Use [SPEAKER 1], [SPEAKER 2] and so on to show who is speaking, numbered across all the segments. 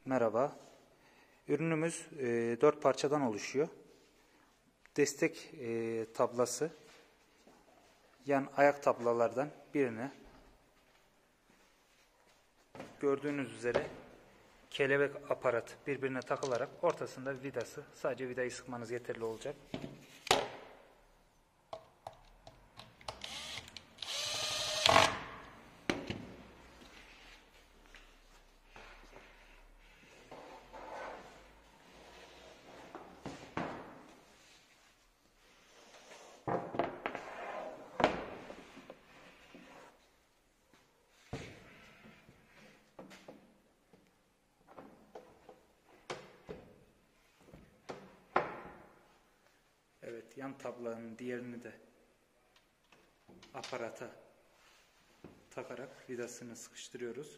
[SPEAKER 1] Merhaba. Ürünümüz 4 parçadan oluşuyor. Destek tablası, yan ayak tablalardan birine gördüğünüz üzere kelebek aparat birbirine takılarak ortasında vidası, sadece vidayı sıkmanız yeterli olacak. Evet, yan tablanın diğerini de aparata takarak vidasını sıkıştırıyoruz.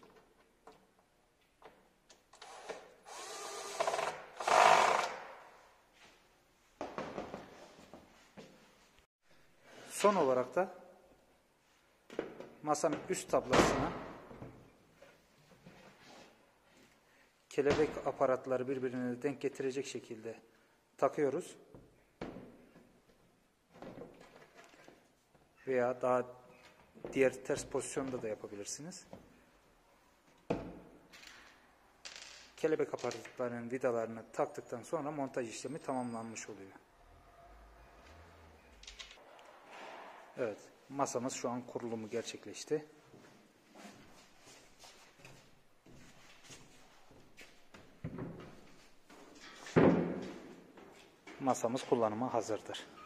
[SPEAKER 1] Son olarak da masanın üst tablasına kelebek aparatları birbirine denk getirecek şekilde takıyoruz. Veya daha diğer ters pozisyonda da yapabilirsiniz. Kelebek aparatlarının vidalarını taktıktan sonra montaj işlemi tamamlanmış oluyor. Evet, masamız şu an kurulumu gerçekleşti. Masamız kullanıma hazırdır.